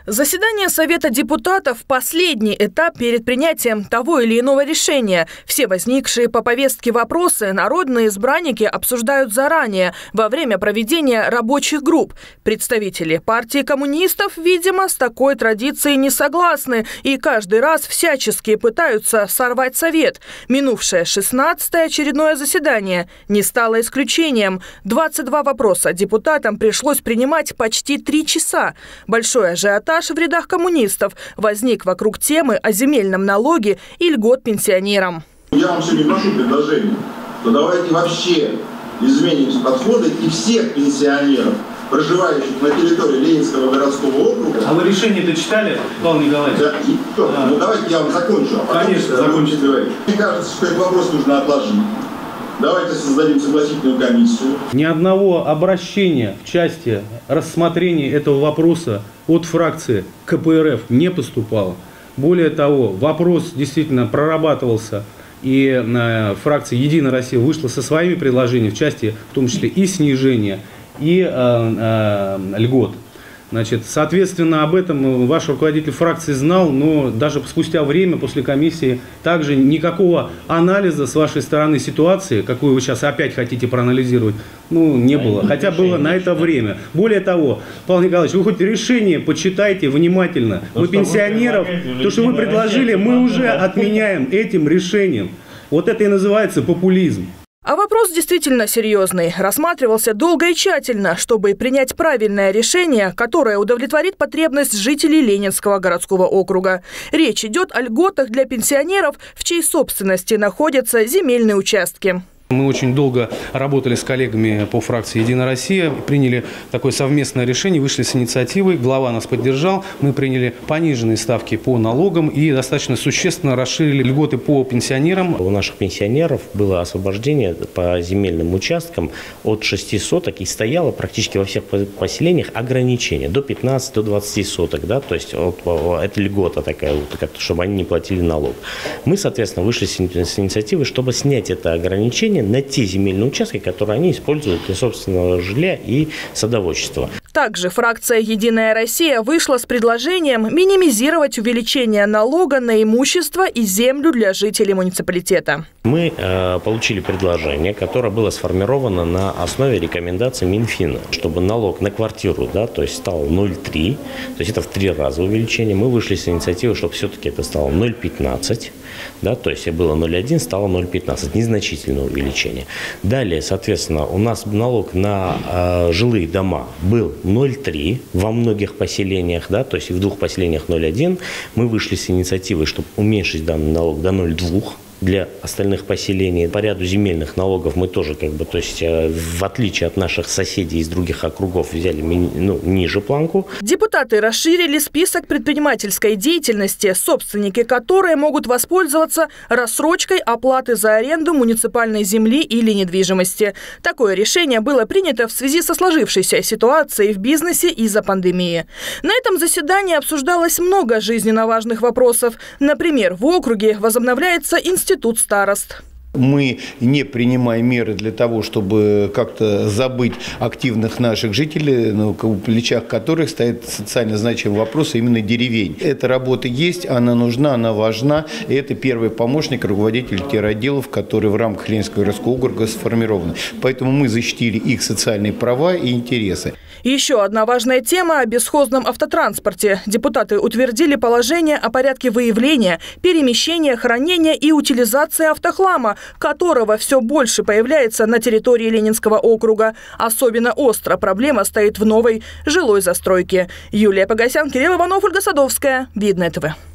Заседание Совета депутатов – последний этап перед принятием того или иного решения. Все возникшие по повестке вопросы народные избранники обсуждают заранее, во время проведения рабочих групп. Представители партии коммунистов, видимо, с такой традицией не согласны и каждый раз всячески пытаются сорвать Совет. Минувшее 16-е очередное заседание не стало исключением. 22 вопроса депутатам пришлось принимать почти 3 часа. Большой ажиотаж в рядах коммунистов возник вокруг темы о земельном налоге и льгот пенсионерам. Я вам сегодня вношу предложение, что давайте вообще изменим подходы и всех пенсионеров, проживающих на территории Ленинского городского округа. А вы решение-то читали, Павел Николаевич? Да, ну давайте я вам закончу, а потом закончите говорить. Мне кажется, что этот вопрос нужно отложить. Давайте создадим согласительную комиссию. Ни одного обращения в части рассмотрения этого вопроса от фракции КПРФ не поступало. Более того, вопрос действительно прорабатывался, и фракция «Единая Россия» вышла со своими предложениями, в части, в том числе и снижения, и льгот. Значит, соответственно, об этом ваш руководитель фракции знал, но даже спустя время после комиссии также никакого анализа с вашей стороны ситуации, какую вы сейчас опять хотите проанализировать, не было. Хотя было на это время. Более того, Павел Николаевич, вы хоть решение почитайте внимательно. Мы пенсионеров, то, что вы предложили, мы уже отменяем этим решением. Вот это и называется популизм. А вопрос действительно серьезный. Рассматривался долго и тщательно, чтобы принять правильное решение, которое удовлетворит потребность жителей Ленинского городского округа. Речь идет о льготах для пенсионеров, в чьей собственности находятся земельные участки. Мы очень долго работали с коллегами по фракции «Единая Россия», приняли такое совместное решение, вышли с инициативой, глава нас поддержал, мы приняли пониженные ставки по налогам и достаточно существенно расширили льготы по пенсионерам. У наших пенсионеров было освобождение по земельным участкам от 6 соток и стояло практически во всех поселениях ограничение до 15, до 20 соток, да, то есть это льгота такая, чтобы они не платили налог. Мы, соответственно, вышли с инициативой, чтобы снять это ограничение на те земельные участки, которые они используют для собственного жилья и садоводчества. Также фракция «Единая Россия» вышла с предложением минимизировать увеличение налога на имущество и землю для жителей муниципалитета. Мы получили предложение, которое было сформировано на основе рекомендаций Минфина, чтобы налог на квартиру, да, то есть стал 0,3, то есть это в 3 раза увеличение. Мы вышли с инициативой, чтобы все-таки это стало 0,15, да, то есть было 0,1, стало 0,15, незначительное увеличение. Далее, соответственно, у нас налог на жилые дома был 0,3 во многих поселениях, да, то есть в 2 поселениях 0,1. Мы вышли с инициативой, чтобы уменьшить данный налог до 0,2. Для остальных поселений. По ряду земельных налогов мы тоже, то есть в отличие от наших соседей из других округов, взяли ниже планку. Депутаты расширили список предпринимательской деятельности, собственники которой могут воспользоваться рассрочкой оплаты за аренду муниципальной земли или недвижимости. Такое решение было принято в связи со сложившейся ситуацией в бизнесе из-за пандемии. На этом заседании обсуждалось много жизненно важных вопросов. Например, в округе возобновляется институт старост. Мы не принимаем меры для того, чтобы как-то забыть активных наших жителей, на плечах которых стоит социально значимый вопрос именно деревень. Эта работа есть, она нужна, она важна. И это первый помощник, руководитель теротделов, которые в рамках Ленинского городского округа сформированы. Поэтому мы защитили их социальные права и интересы. Еще одна важная тема о бесхозном автотранспорте. Депутаты утвердили положение о порядке выявления, перемещения, хранения и утилизации автохлама, которого все больше появляется на территории Ленинского округа. Особенно остро проблема стоит в новой жилой застройке. Юлия Погосян, Кирилл Иванов, Ольга Садовская. Видное ТВ.